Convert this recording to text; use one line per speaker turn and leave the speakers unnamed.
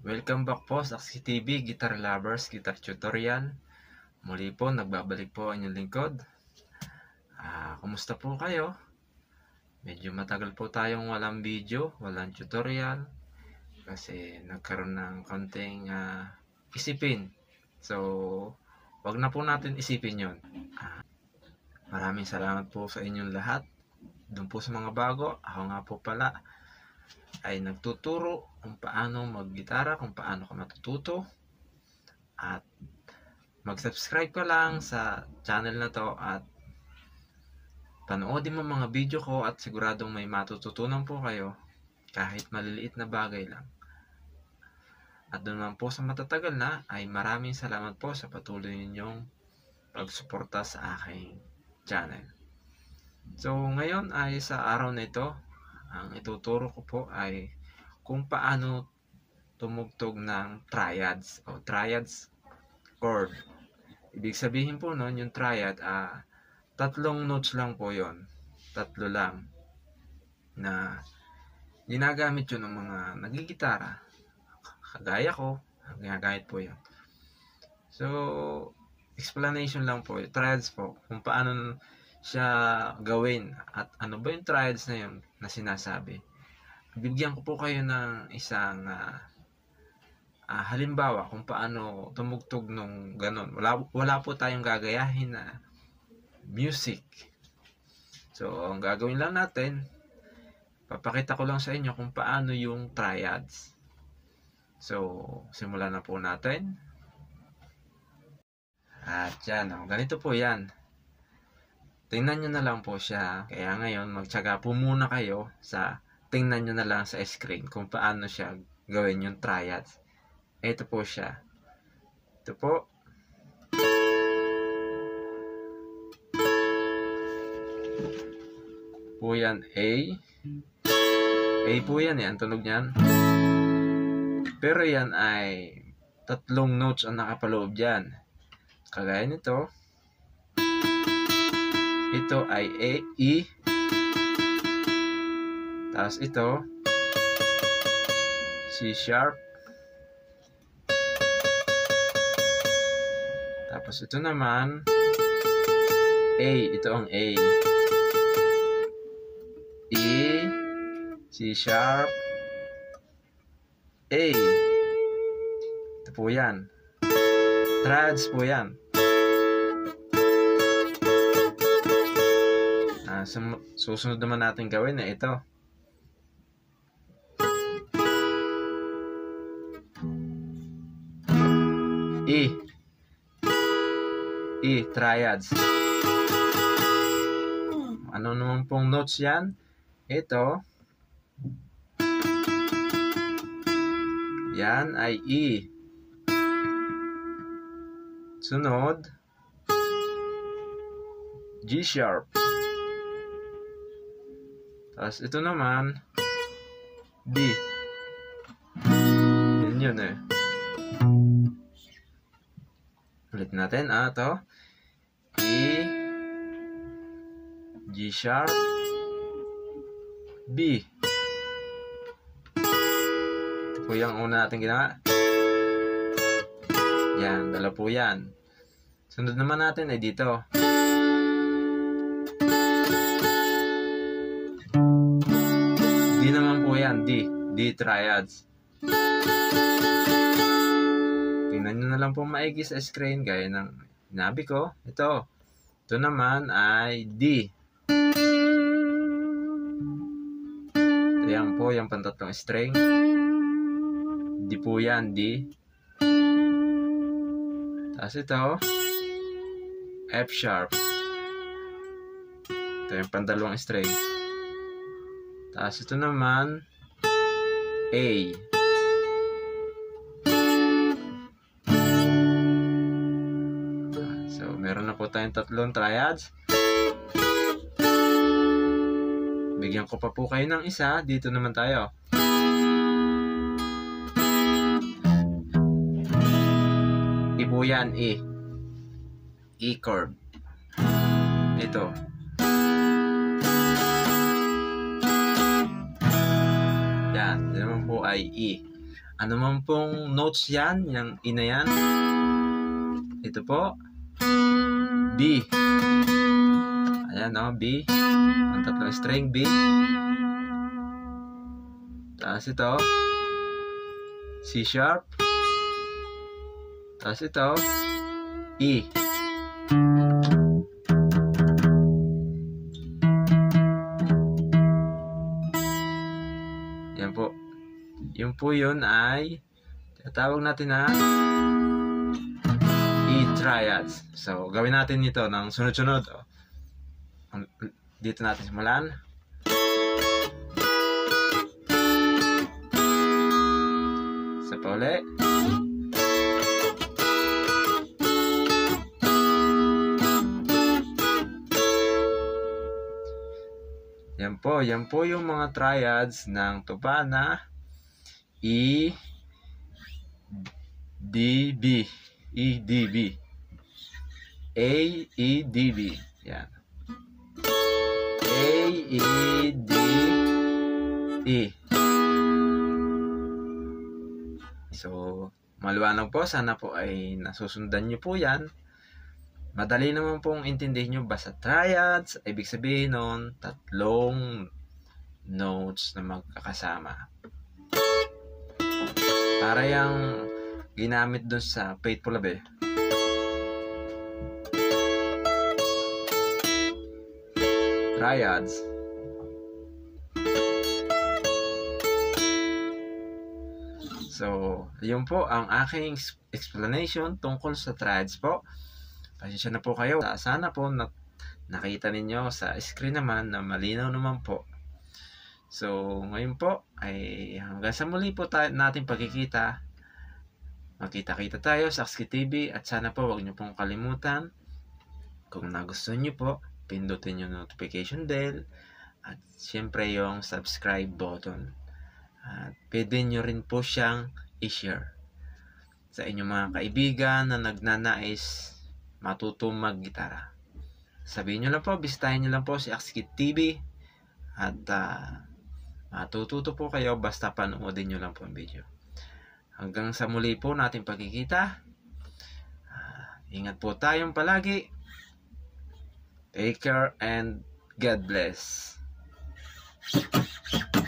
Welcome back po sa Axie TV, Guitar Lovers, Guitar Tutorial. Muli po, nagbabalik po ang inyong lingkod. Kumusta po kayo? Medyo matagal po tayong walang video, walang tutorial. Kasi nagkaroon ng konting isipin. So, wag na po natin isipin yon. Maraming salamat po sa inyong lahat. Doon po sa mga bago, ako nga po pala ay nagtuturo kung paano maggitara, kung paano ka matututo. At mag-subscribe ka lang sa channel na to at panoodin mo mga video ko at siguradong may matututunan po kayo kahit maliliit na bagay lang. At doon naman po sa matatagal na ay maraming salamat po sa patuloy ninyong pagsuporta sa aking channel. So ngayon ay sa araw na ito, ang ituturo ko po ay kung paano tumugtog ng triads o triads chord. Ibig sabihin po nun, yung triad, tatlong notes lang po yon, tatlo lang na ginagamit yun ng mga nagigitara. Kagaya ko, ginagamit po yun. So, explanation lang po, triads po, kung paano siya gawin at ano ba yung triads na yun na sinasabi. Bibigyan ko po kayo ng isang halimbawa kung paano tumugtog nung ganun. Wala po tayong gagayahin na music. So, ang gagawin lang natin, papakita ko lang sa inyo kung paano yung triads. So, simulan na po natin. At yan, ganito po yan. Tingnan nyo na lang po siya. Kaya ngayon, magtyaga po muna kayo sa tingnan nyo na lang sa screen kung paano siya gawin yung triads. Ito po siya. Ito po. Po yan A. A po yan, ang tunog niyan. Pero yan ay tatlong notes ang nakapaloob dyan. Kagaya nito. Ito ay A, E. Tapos ito, C sharp. Tapos ito naman, A. Ito ang A. E, C sharp, A. Ito po yan. Triads po yan. Susunod naman natin gawin na ito. E. E, triads. Ano naman pong notes yan? Ito. Yan ay E. Sunod, G sharp. Tapos ito naman, D. Yun eh. Ulit natin, ito. E, G sharp, B. Ito po yung una natin ginawa. Yan, dala po yan. Sunod naman natin ay dito. D naman po yan, D. D triads. Tingnan nyo na lang po maigi sa screen gaya ng sinabi ko. Ito. Ito naman ay D. Ito yan po, yung pantatlong string. D po yan, D. Tapos ito, F sharp. Ito yung pandalawang string. Tapos ito naman, A. So, meron na po tayong tatlong triads. Bigyan ko pa po kayo ng isa. Dito naman tayo. E po yan, E. E chord. Ito. Yan, ito naman po ay E. Ano man pong notes yan, yung ina yan. Ito po, B. Ayan, no, B. Ang tatlong string, B. Tapos ito, C sharp. Tapos ito, E. Yan po. Yung po yun ay tawag natin na E triads. So, gawin natin ito ng sunod-sunod. Dito natin simulan. Isa pa ulit. Yan po yung mga triads ng tupa na E, D, B. E, D, B. A, E, D, B. Yan. A, E, D, E. So, maliwanag po. Sana po ay nasusundan nyo po yan. Madali naman pong intindihin nyo. Basta triads, ibig sabihin nun, tatlong notes na magkakasama. Para yung ginamit dun sa Faithful Love. Triads. So, yun po ang aking explanation tungkol sa triads po. Pasensya na po kayo. Sana po nakita ninyo sa screen naman na malinaw naman po. So, ngayon po ay hanggang sa muli po natin pagkikita. Magkita-kita tayo sa Akski TV at sana po huwag nyo pong kalimutan. Kung nagustuhan nyo po, pindutin yung notification bell at syempre yung subscribe button. At pwede nyo rin po siyang i-share sa inyong mga kaibigan na nagnanais matutong mag-gitara. Sabihin nyo lang po, bisitahin nyo lang po si Akski TV at matututo po kayo basta panoodin nyo lang po ang video. Hanggang sa muli po natin pagkikita. Ingat po tayong palagi. Take care and God bless.